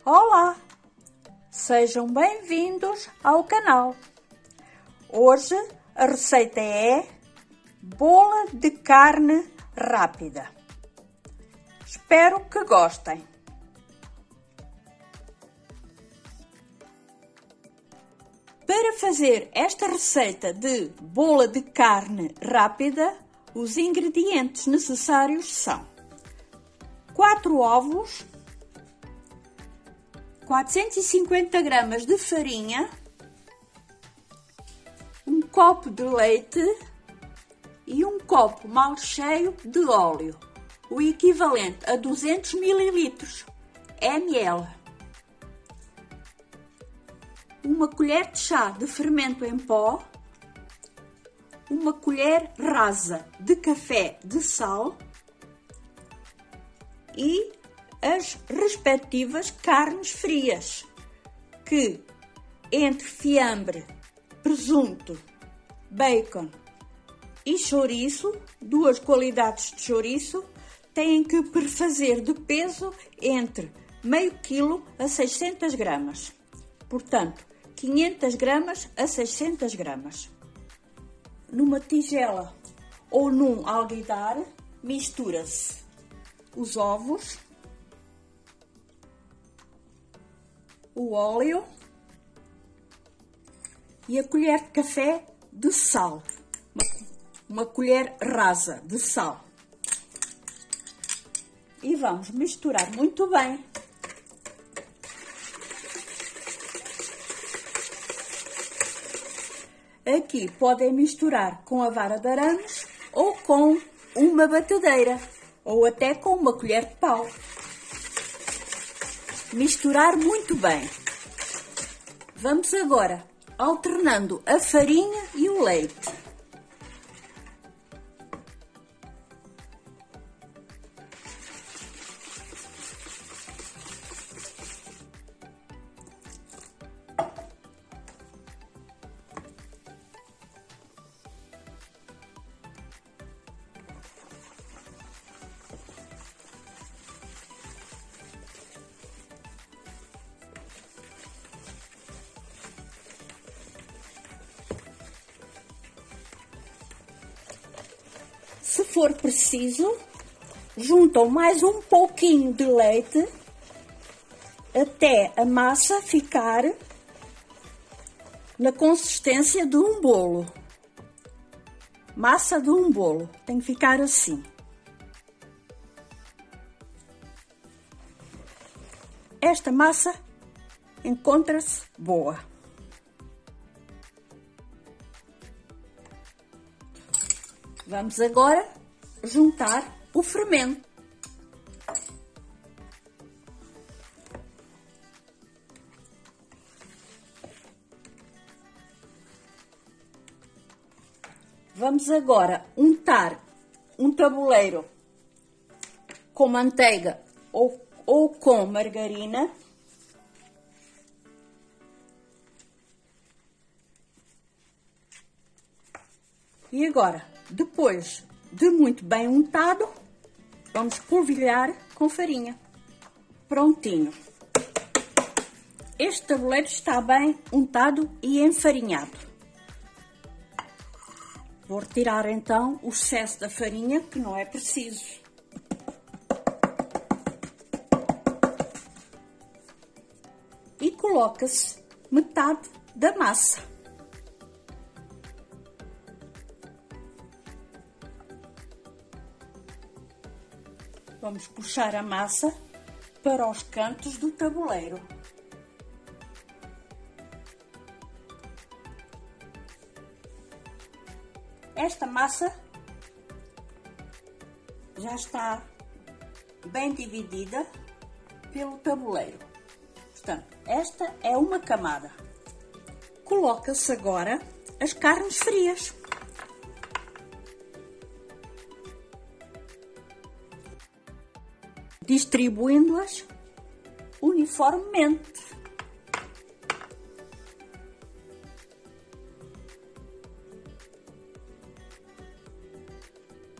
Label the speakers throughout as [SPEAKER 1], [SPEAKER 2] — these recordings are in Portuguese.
[SPEAKER 1] Olá, sejam bem-vindos ao canal. Hoje a receita é bola de carne rápida. Espero que gostem. Para fazer esta receita de bola de carne rápida, os ingredientes necessários são 4 ovos, 450 gramas de farinha, um copo de leite e um copo mal cheio de óleo, o equivalente a 200 ml, uma colher de chá de fermento em pó, uma colher rasa de café de sal e as respectivas carnes frias, que entre fiambre, presunto, bacon e chouriço, 2 qualidades de chouriço, têm que prefazer de peso entre meio quilo a 600 gramas. Portanto, 500 gramas a 600 gramas. Numa tigela ou num alguidar, mistura-se os ovos, o óleo e a colher de café de sal, uma colher rasa de sal. E vamos misturar muito bem. Aqui podem misturar com a vara de arames ou com uma batedeira ou até com uma colher de pau. Misturar muito bem. Vamos agora alternando a farinha e o leite. Se for preciso, juntam mais um pouquinho de leite até a massa ficar na consistência de um bolo. Massa de um bolo tem que ficar assim. Esta massa encontra-se boa. Vamos agora juntar o fermento. Vamos agora untar um tabuleiro com manteiga ou com margarina. E agora, depois de muito bem untado, vamos polvilhar com farinha. Prontinho. Este tabuleiro está bem untado e enfarinhado. Vou retirar então o excesso da farinha, que não é preciso. E coloca-se metade da massa. Vamos puxar a massa para os cantos do tabuleiro. Esta massa já está bem dividida pelo tabuleiro. Portanto, esta é uma camada. Coloca-se agora as carnes frias. Distribuindo-as uniformemente.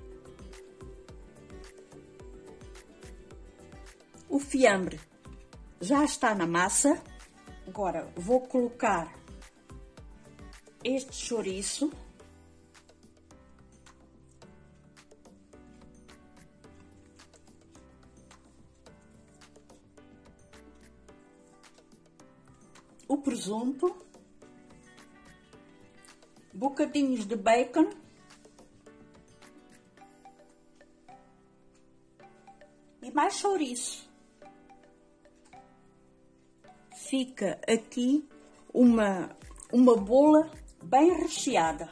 [SPEAKER 1] O fiambre já está na massa. Agora vou colocar este chouriço. O presunto, bocadinhos de bacon, e mais chouriço. Fica aqui uma bola bem recheada.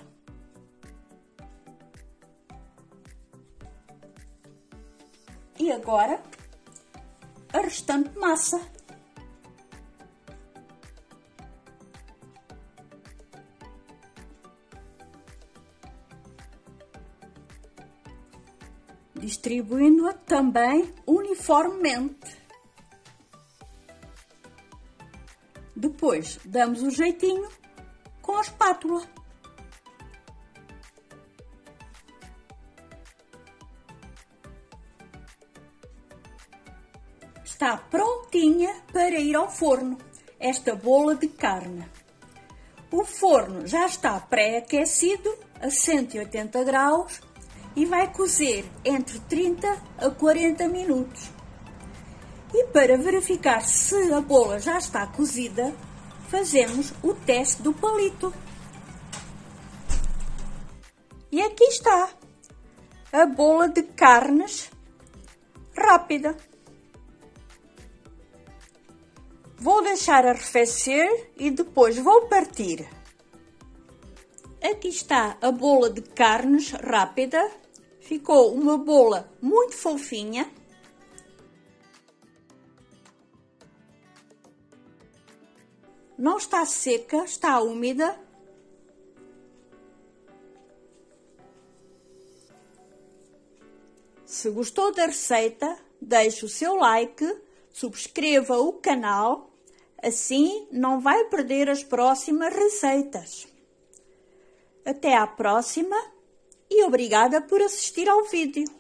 [SPEAKER 1] E agora a restante massa. Distribuindo-a também uniformemente. Depois damos o jeitinho com a espátula. Está prontinha para ir ao forno, esta bola de carne. O forno já está pré-aquecido a 180 graus e vai cozer entre 30 a 40 minutos. E para verificar se a bola já está cozida, fazemos o teste do palito. E aqui está a bola de carnes rápida. Vou deixar arrefecer e depois vou partir. Aqui está a bola de carnes rápida. Ficou uma bola muito fofinha. Não está seca, está úmida. Se gostou da receita, deixe o seu like, subscreva o canal, assim não vai perder as próximas receitas. Até à próxima e obrigada por assistir ao vídeo.